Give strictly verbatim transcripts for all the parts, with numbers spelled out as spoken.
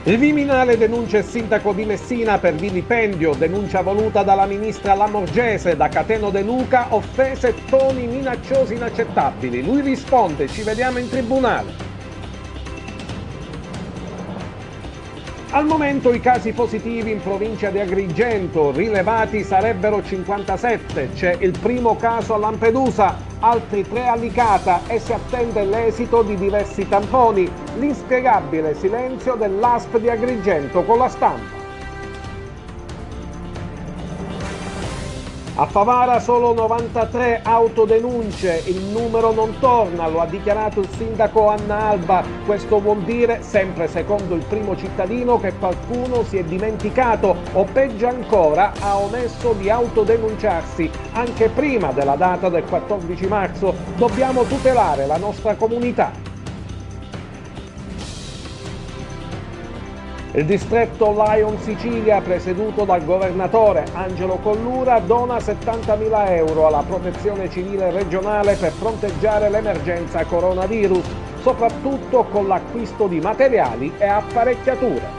Il Viminale denuncia il sindaco di Messina per vilipendio, denuncia voluta dalla ministra Lamorgese, da Cateno De Luca, offese e toni minacciosi inaccettabili. Lui risponde: ci vediamo in tribunale. Al momento i casi positivi in provincia di Agrigento rilevati sarebbero cinquantasette, c'è il primo caso a Lampedusa, altri tre a Licata e si attende l'esito di diversi tamponi, l'inspiegabile silenzio dell'A S P di Agrigento con la stampa. A Favara solo novantatré autodenunce, il numero non torna, lo ha dichiarato il sindaco Anna Alba. Questo vuol dire, sempre secondo il primo cittadino, che qualcuno si è dimenticato o peggio ancora ha omesso di autodenunciarsi anche prima della data del quattordici marzo. Dobbiamo tutelare la nostra comunità. Il distretto Lion Sicilia, presieduto dal governatore Angelo Collura, dona settantamila euro alla protezione civile regionale per fronteggiare l'emergenza coronavirus, soprattutto con l'acquisto di materiali e apparecchiature.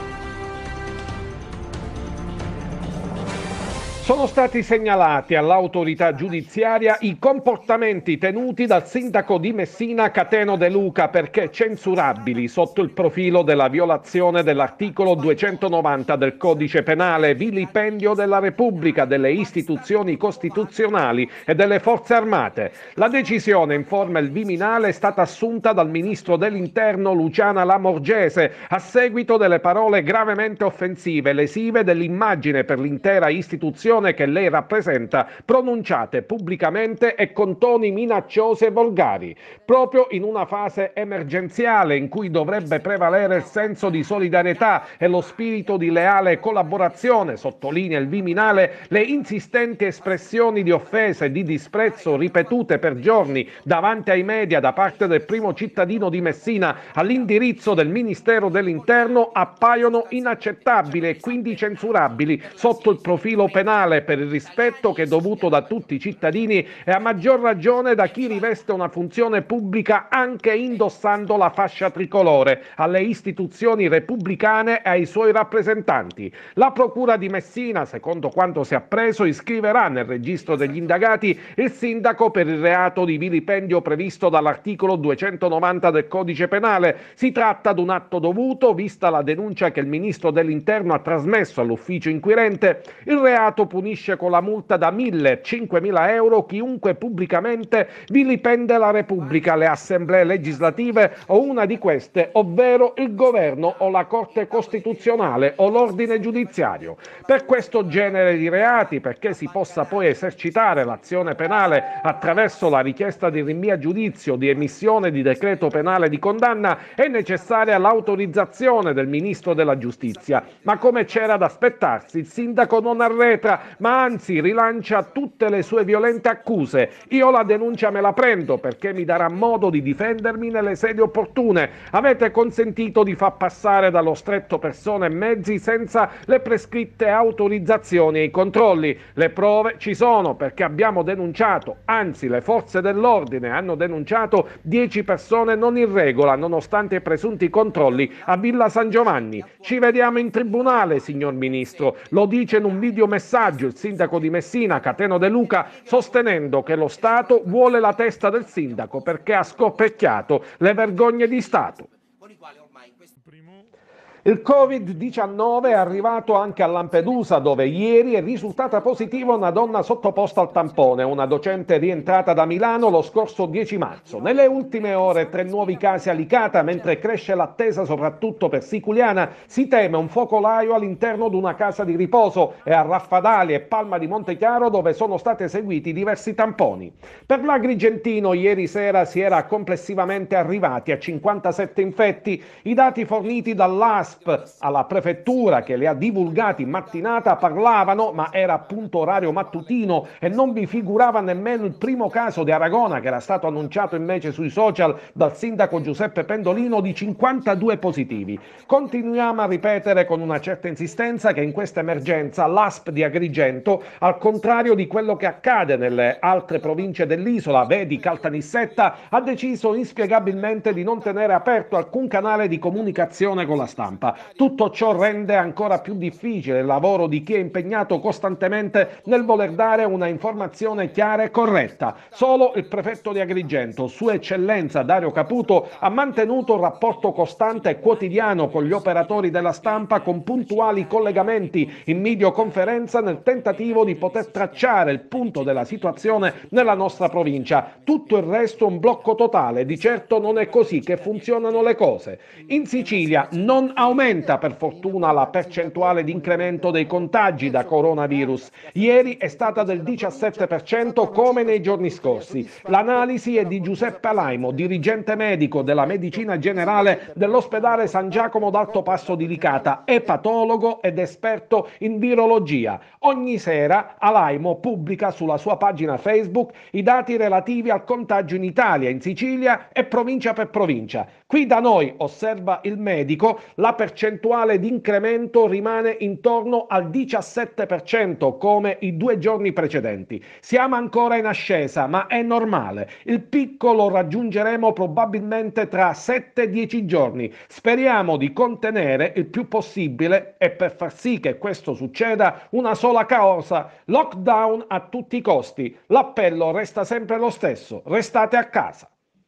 Sono stati segnalati all'autorità giudiziaria i comportamenti tenuti dal sindaco di Messina Cateno De Luca, perché censurabili sotto il profilo della violazione dell'articolo duecentonovanta del Codice Penale, vilipendio della Repubblica, delle istituzioni costituzionali e delle forze armate. La decisione, informa il Viminale, è stata assunta dal ministro dell'Interno Luciana Lamorgese a seguito delle parole gravemente offensive, lesive dell'immagine per l'intera istituzione che lei rappresenta, pronunciate pubblicamente e con toni minacciosi e volgari, proprio in una fase emergenziale in cui dovrebbe prevalere il senso di solidarietà e lo spirito di leale collaborazione. Sottolinea il Viminale, le insistenti espressioni di offesa e di disprezzo ripetute per giorni davanti ai media da parte del primo cittadino di Messina all'indirizzo del Ministero dell'Interno appaiono inaccettabili e quindi censurabili sotto il profilo penale, per il rispetto che è dovuto da tutti i cittadini e a maggior ragione da chi riveste una funzione pubblica anche indossando la fascia tricolore, alle istituzioni repubblicane e ai suoi rappresentanti. La Procura di Messina, secondo quanto si è appreso, iscriverà nel registro degli indagati il sindaco per il reato di vilipendio previsto dall'articolo duecentonovanta del Codice Penale. Si tratta di un atto dovuto, vista la denuncia che il ministro dell'Interno ha trasmesso all'ufficio inquirente. Il reato punisce con la multa da mille a cinquemila euro chiunque pubblicamente vilipende la Repubblica, le assemblee legislative o una di queste, ovvero il governo o la Corte Costituzionale o l'ordine giudiziario. Per questo genere di reati, perché si possa poi esercitare l'azione penale attraverso la richiesta di rinvio a giudizio, di emissione di decreto penale di condanna, è necessaria l'autorizzazione del Ministro della Giustizia. Ma come c'era da aspettarsi, il sindaco non arretra, ma anzi rilancia tutte le sue violente accuse. Io la denuncia me la prendo perché mi darà modo di difendermi nelle sedi opportune. Avete consentito di far passare dallo stretto persone e mezzi senza le prescritte autorizzazioni e i controlli. Le prove ci sono, perché abbiamo denunciato, anzi le forze dell'ordine hanno denunciato dieci persone non in regola nonostante i presunti controlli a Villa San Giovanni. Ci vediamo in tribunale, signor Ministro, lo dice in un video messaggio il sindaco di Messina Cateno De Luca, sostenendo che lo Stato vuole la testa del sindaco perché ha scorpecchiato le vergogne di Stato. Il covid diciannove è arrivato anche a Lampedusa, dove ieri è risultata positiva una donna sottoposta al tampone, una docente rientrata da Milano lo scorso dieci marzo. Nelle ultime ore tre nuovi casi a Licata, mentre cresce l'attesa soprattutto per Siculiana. Si teme un focolaio all'interno di una casa di riposo, e a Raffadali e Palma di Montechiaro, dove sono stati eseguiti diversi tamponi. Per l'Agrigentino ieri sera si era complessivamente arrivati a cinquantasette infetti. I dati forniti dall'A S P alla prefettura, che li ha divulgati in mattinata, parlavano, ma era appunto orario mattutino e non vi figurava nemmeno il primo caso di Aragona, che era stato annunciato invece sui social dal sindaco Giuseppe Pendolino, di cinquantadue positivi. Continuiamo a ripetere con una certa insistenza che in questa emergenza l'A S P di Agrigento, al contrario di quello che accade nelle altre province dell'isola, vedi Caltanissetta, ha deciso inspiegabilmente di non tenere aperto alcun canale di comunicazione con la stampa. stampa. Tutto ciò rende ancora più difficile il lavoro di chi è impegnato costantemente nel voler dare una informazione chiara e corretta. Solo il prefetto di Agrigento, Sua Eccellenza Dario Caputo, ha mantenuto un rapporto costante e quotidiano con gli operatori della stampa, con puntuali collegamenti in videoconferenza nel tentativo di poter tracciare il punto della situazione nella nostra provincia. Tutto il resto un blocco totale. Di certo non è così che funzionano le cose. In Sicilia non aumenta per fortuna la percentuale di incremento dei contagi da coronavirus. Ieri è stata del diciassette per cento come nei giorni scorsi. L'analisi è di Giuseppe Alaimo, dirigente medico della medicina generale dell'ospedale San Giacomo d'Altopasso di Licata, epatologo ed esperto in virologia. Ogni sera Alaimo pubblica sulla sua pagina Facebook i dati relativi al contagio in Italia, in Sicilia e provincia per provincia. Qui da noi, osserva il medico, la percentuale di incremento rimane intorno al diciassette per cento come i due giorni precedenti. Siamo ancora in ascesa, ma è normale. Il picco lo raggiungeremo probabilmente tra sette dieci giorni. Speriamo di contenere il più possibile e, per far sì che questo succeda, una sola cosa: lockdown a tutti i costi. L'appello resta sempre lo stesso: restate a casa.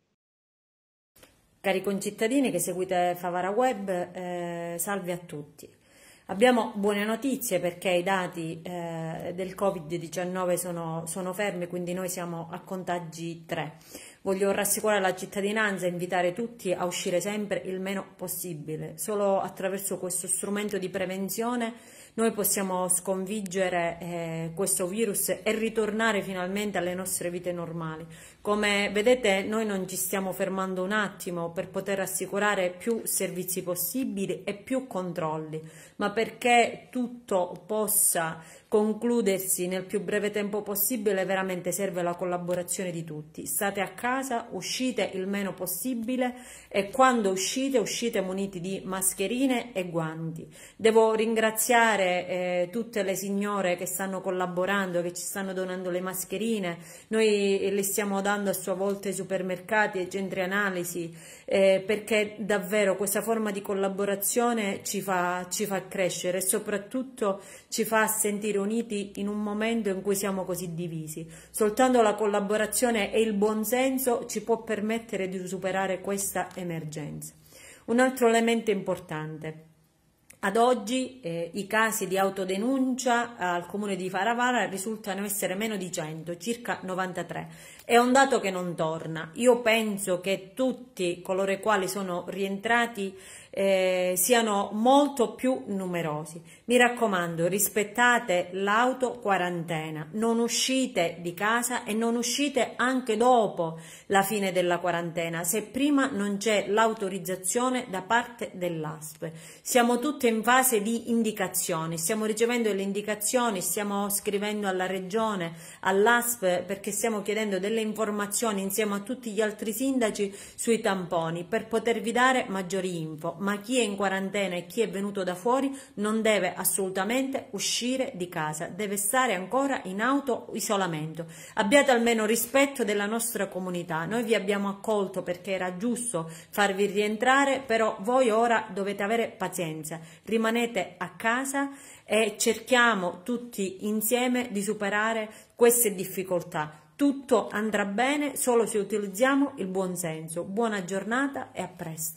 Cari concittadini che seguite Favara Web, eh, salve a tutti. Abbiamo buone notizie perché i dati eh, del Covid diciannove sono, sono fermi, quindi noi siamo a contagi tre. Voglio rassicurare la cittadinanza e invitare tutti a uscire sempre il meno possibile. Solo attraverso questo strumento di prevenzione noi possiamo sconfiggere eh, questo virus e ritornare finalmente alle nostre vite normali. Come vedete, noi non ci stiamo fermando un attimo per poter assicurare più servizi possibili e più controlli, ma perché tutto possa concludersi nel più breve tempo possibile veramente serve la collaborazione di tutti. State a casa, uscite il meno possibile e quando uscite, uscite muniti di mascherine e guanti. Devo ringraziare eh, tutte le signore che stanno collaborando, che ci stanno donando le mascherine. Noi le stiamo dando a sua volta ai supermercati, ai centri analisi, eh, perché davvero questa forma di collaborazione ci fa, ci fa crescere e soprattutto ci fa sentire uniti in un momento in cui siamo così divisi. Soltanto la collaborazione e il buonsenso ci può permettere di superare questa emergenza. Un altro elemento importante. Ad oggi eh, i casi di autodenuncia al comune di Favara risultano essere meno di cento, circa novantatré. È un dato che non torna. Io penso che tutti coloro i quali sono rientrati eh, siano molto più numerosi. Mi raccomando, rispettate l'autoquarantena, non uscite di casa e non uscite anche dopo la fine della quarantena, se prima non c'è l'autorizzazione da parte dell'A S P. Siamo tutti in fase di indicazioni, stiamo ricevendo le indicazioni, stiamo scrivendo alla regione, all'A S P, perché stiamo chiedendo delle informazioni insieme a tutti gli altri sindaci sui tamponi per potervi dare maggiori info, ma chi è in quarantena e chi è venuto da fuori non deve assolutamente uscire di casa, deve stare ancora in auto-isolamento. Abbiate almeno rispetto della nostra comunità, noi vi abbiamo accolto perché era giusto farvi rientrare, però voi ora dovete avere pazienza, rimanete a casa e cerchiamo tutti insieme di superare queste difficoltà. Tutto andrà bene solo se utilizziamo il buon senso. Buona giornata e a presto.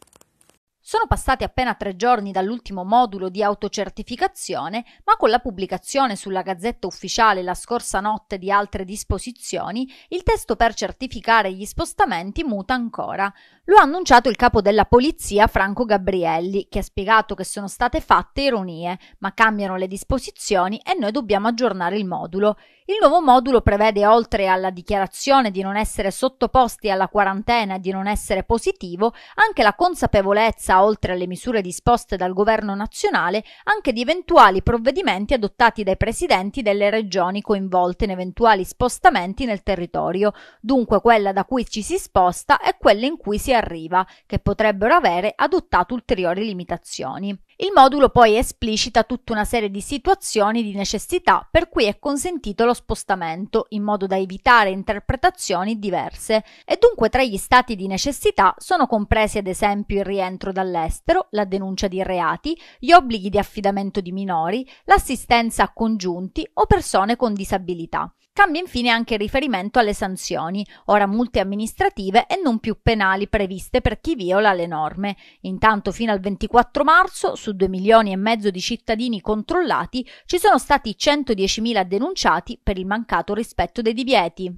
Sono passati appena tre giorni dall'ultimo modulo di autocertificazione, ma con la pubblicazione sulla Gazzetta Ufficiale la scorsa notte di altre disposizioni, il testo per certificare gli spostamenti muta ancora. Lo ha annunciato il capo della polizia Franco Gabrielli, che ha spiegato che sono state fatte ironie, ma cambiano le disposizioni e noi dobbiamo aggiornare il modulo. Il nuovo modulo prevede, oltre alla dichiarazione di non essere sottoposti alla quarantena e di non essere positivo, anche la consapevolezza, oltre alle misure disposte dal governo nazionale, anche di eventuali provvedimenti adottati dai presidenti delle regioni coinvolte in eventuali spostamenti nel territorio, dunque quella da cui ci si sposta e quella in cui si arriva, che potrebbero avere adottato ulteriori limitazioni. Il modulo poi esplicita tutta una serie di situazioni di necessità per cui è consentito lo spostamento, in modo da evitare interpretazioni diverse, e dunque tra gli stati di necessità sono compresi ad esempio il rientro dall'estero, la denuncia di reati, gli obblighi di affidamento di minori, l'assistenza a congiunti o persone con disabilità. Cambia infine anche il riferimento alle sanzioni, ora multe amministrative e non più penali previste per chi viola le norme. Intanto fino al ventiquattro marzo, su due milioni e mezzo di cittadini controllati, ci sono stati centodiecimila denunciati per il mancato rispetto dei divieti.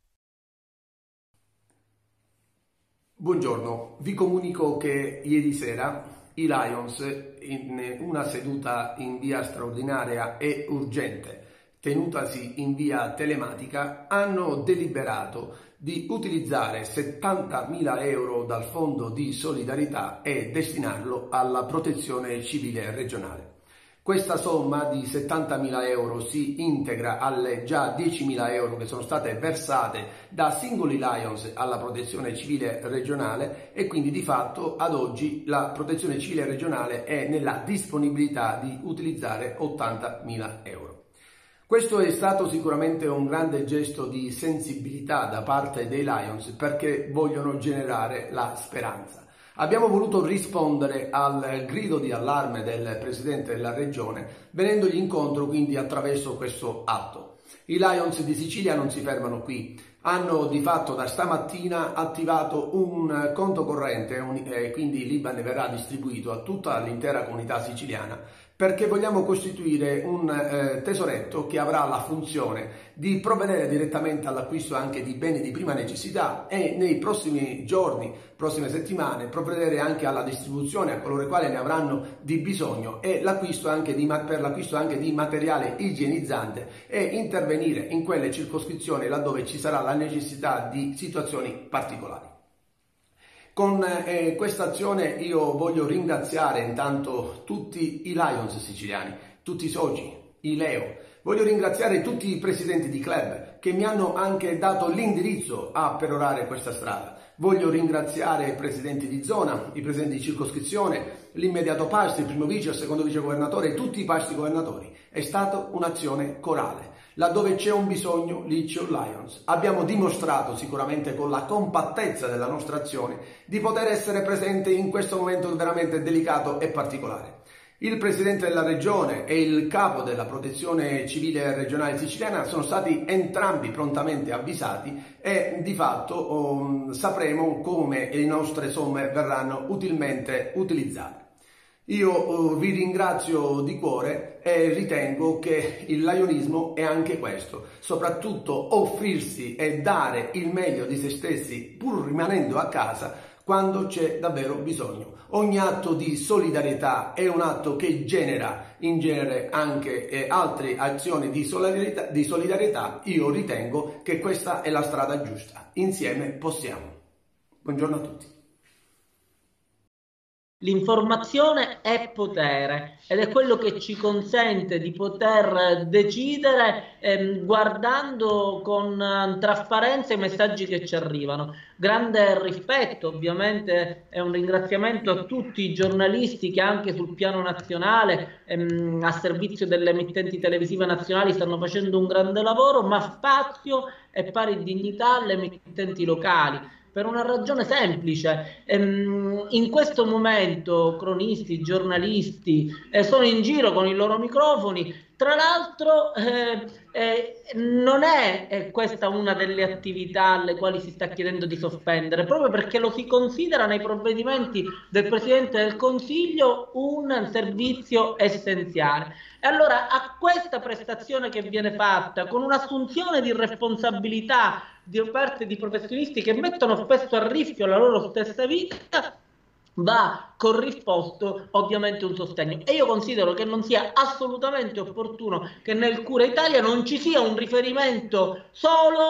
Buongiorno, vi comunico che ieri sera i Lions, in una seduta in via straordinaria e urgente, tenutasi in via telematica, hanno deliberato di utilizzare settantamila euro dal Fondo di Solidarietà e destinarlo alla Protezione Civile regionale. Questa somma di settantamila euro si integra alle già diecimila euro che sono state versate da singoli Lions alla Protezione Civile regionale, e quindi di fatto ad oggi la Protezione Civile regionale è nella disponibilità di utilizzare ottantamila euro. Questo è stato sicuramente un grande gesto di sensibilità da parte dei Lions, perché vogliono generare la speranza. Abbiamo voluto rispondere al grido di allarme del Presidente della Regione, venendogli incontro quindi attraverso questo atto. I Lions di Sicilia non si fermano qui, hanno di fatto da stamattina attivato un conto corrente, e quindi l'I B A N verrà distribuito a tutta l'intera comunità siciliana, perché vogliamo costituire un eh, tesoretto che avrà la funzione di provvedere direttamente all'acquisto anche di beni di prima necessità, e nei prossimi giorni, prossime settimane, provvedere anche alla distribuzione a coloro i quali ne avranno di bisogno, e l'acquisto anche di, per l'acquisto anche di materiale igienizzante, e intervenire in quelle circoscrizioni laddove ci sarà la necessità di situazioni particolari. Con eh, questa azione io voglio ringraziare intanto tutti i Lions siciliani, tutti i soci, i Leo. Voglio ringraziare tutti i presidenti di club che mi hanno anche dato l'indirizzo a perorare questa strada. Voglio ringraziare i presidenti di zona, i presidenti di circoscrizione, l'immediato pasto, il primo vice, il secondo vice governatore e tutti i pasti governatori. È stata un'azione corale. Laddove c'è un bisogno, lì c'è un Lions. Abbiamo dimostrato sicuramente con la compattezza della nostra azione di poter essere presente in questo momento veramente delicato e particolare. Il Presidente della Regione e il Capo della Protezione Civile regionale siciliana sono stati entrambi prontamente avvisati, e di fatto um, sapremo come le nostre somme verranno utilmente utilizzate. Io uh, vi ringrazio di cuore e ritengo che il lionismo è anche questo, soprattutto offrirsi e dare il meglio di se stessi pur rimanendo a casa quando c'è davvero bisogno. Ogni atto di solidarietà è un atto che genera in genere anche eh, altre azioni di solidarietà, di solidarietà. Io ritengo che questa è la strada giusta. Insieme possiamo. Buongiorno a tutti. L'informazione è potere ed è quello che ci consente di poter decidere ehm, guardando con eh, trasparenza i messaggi che ci arrivano. Grande rispetto, ovviamente, e un ringraziamento a tutti i giornalisti che anche sul piano nazionale, ehm, a servizio delle emittenti televisive nazionali, stanno facendo un grande lavoro, ma spazio e pari dignità alle emittenti locali. Per una ragione semplice, ehm, in questo momento cronisti, giornalisti eh, sono in giro con i loro microfoni. Tra l'altro eh, eh, non è eh, questa una delle attività alle quali si sta chiedendo di sospendere, proprio perché lo si considera nei provvedimenti del Presidente del Consiglio un servizio essenziale. E allora a questa prestazione che viene fatta con un'assunzione di responsabilità di parte di professionisti che mettono spesso a rischio la loro stessa vita, va corrisposto ovviamente un sostegno. E io considero che non sia assolutamente opportuno che nel Cura Italia non ci sia un riferimento solo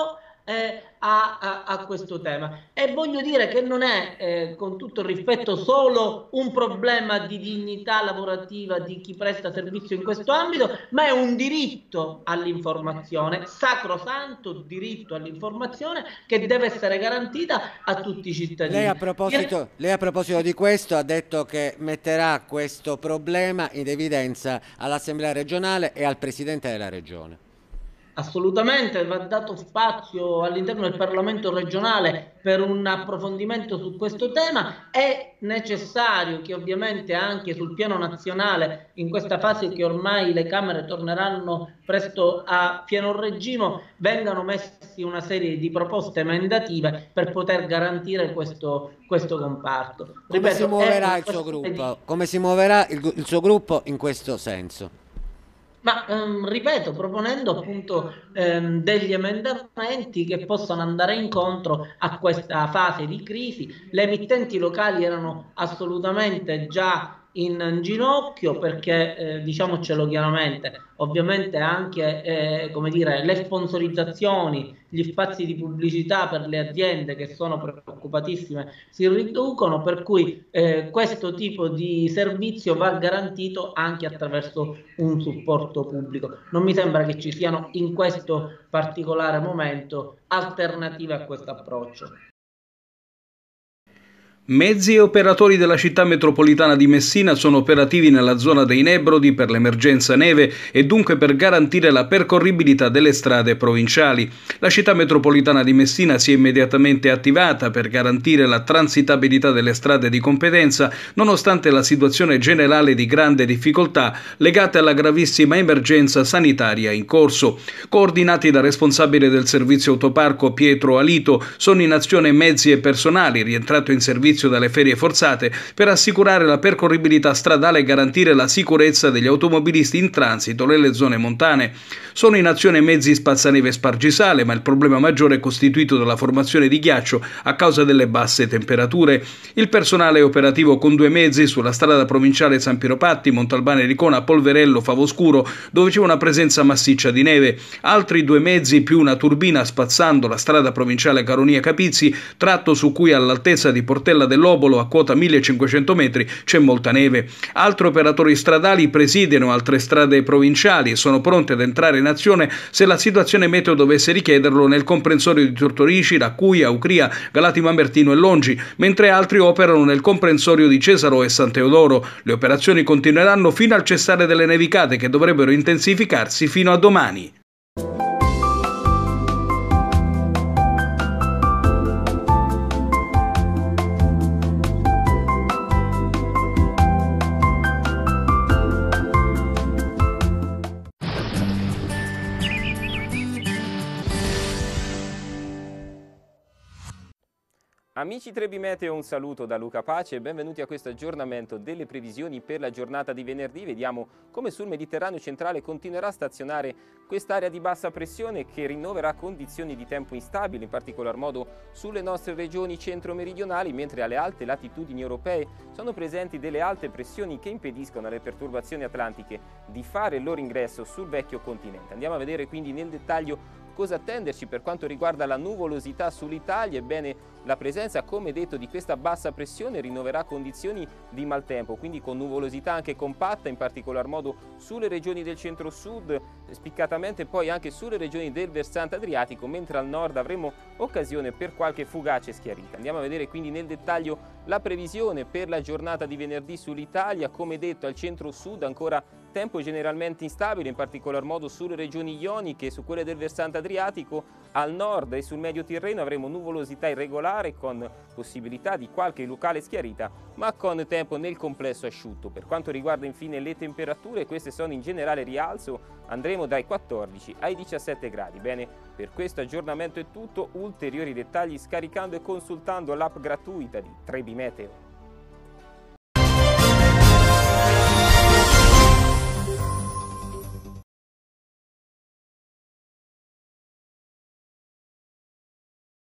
eh, a, a, a questo tema. E voglio dire che non è, eh, con tutto il rispetto, solo un problema di dignità lavorativa di chi presta servizio in questo ambito, ma è un diritto all'informazione, sacrosanto diritto all'informazione, che deve essere garantita a tutti i cittadini. Lei a proposito, lei a proposito di questo ha detto che metterà questo problema in evidenza all'Assemblea regionale e al Presidente della Regione. Assolutamente, va dato spazio all'interno del Parlamento regionale per un approfondimento su questo tema. È necessario che ovviamente anche sul piano nazionale, in questa fase che ormai le Camere torneranno presto a pieno regime, vengano messi una serie di proposte emendative per poter garantire questo, questo comparto. Come Ripeto, si muoverà è il suo gruppo? di... Come si muoverà il, il suo gruppo in questo senso? Ma ehm, ripeto, proponendo appunto ehm, degli emendamenti che possano andare incontro a questa fase di crisi. Le emittenti locali erano assolutamente già in ginocchio perché, eh, diciamocelo chiaramente, ovviamente anche eh, come dire, le sponsorizzazioni, gli spazi di pubblicità per le aziende che sono preoccupatissime si riducono, per cui eh, questo tipo di servizio va garantito anche attraverso un supporto pubblico. Non mi sembra che ci siano in questo particolare momento alternative a questo approccio. Mezzi e operatori della città metropolitana di Messina sono operativi nella zona dei Nebrodi per l'emergenza neve e dunque per garantire la percorribilità delle strade provinciali. La città metropolitana di Messina si è immediatamente attivata per garantire la transitabilità delle strade di competenza, nonostante la situazione generale di grande difficoltà legata alla gravissima emergenza sanitaria in corso. Coordinati dal responsabile del servizio autoparco Pietro Alito, sono in azione mezzi e personali rientrato in servizio dalle ferie forzate per assicurare la percorribilità stradale e garantire la sicurezza degli automobilisti in transito nelle zone montane. Sono in azione mezzi spazzaneve e spargisale, ma il problema maggiore è costituito dalla formazione di ghiaccio a causa delle basse temperature. Il personale è operativo con due mezzi sulla strada provinciale San Piero Patti, Montalbano Ricona, Polverello, Favoscuro, dove c'è una presenza massiccia di neve. Altri due mezzi più una turbina spazzando la strada provinciale Caronia Capizzi, tratto su cui all'altezza di Portella dell'Obolo a quota millecinquecento metri c'è molta neve. Altri operatori stradali presidiano altre strade provinciali e sono pronti ad entrare in azione se la situazione meteo dovesse richiederlo nel comprensorio di Tortorici, Raccuia, Ucria, Galati Mamertino e Longi, mentre altri operano nel comprensorio di Cesaro e San Teodoro. Le operazioni continueranno fino al cessare delle nevicate, che dovrebbero intensificarsi fino a domani. Amici Trebi Meteo, un saluto da Luca Pace e benvenuti a questo aggiornamento delle previsioni per la giornata di venerdì. Vediamo come sul Mediterraneo centrale continuerà a stazionare quest'area di bassa pressione che rinnoverà condizioni di tempo instabili, in particolar modo sulle nostre regioni centro-meridionali, mentre alle alte latitudini europee sono presenti delle alte pressioni che impediscono alle perturbazioni atlantiche di fare il loro ingresso sul vecchio continente. Andiamo a vedere quindi nel dettaglio cosa attenderci per quanto riguarda la nuvolosità sull'Italia. Ebbene, la presenza, come detto, di questa bassa pressione rinnoverà condizioni di maltempo, quindi con nuvolosità anche compatta, in particolar modo sulle regioni del centro-sud, spiccatamente poi anche sulle regioni del versante adriatico, mentre al nord avremo occasione per qualche fugace schiarita. Andiamo a vedere quindi nel dettaglio la previsione per la giornata di venerdì sull'Italia. Come detto, al centro-sud ancora tempo generalmente instabile, in particolar modo sulle regioni ioniche e su quelle del versante adriatico. Al nord e sul medio Tirreno avremo nuvolosità irregolare con possibilità di qualche locale schiarita, ma con tempo nel complesso asciutto. Per quanto riguarda infine le temperature, queste sono in generale rialzo, andremo dai quattordici ai diciassette gradi. Bene, per questo aggiornamento è tutto, ulteriori dettagli scaricando e consultando l'app gratuita di Trebi Meteo.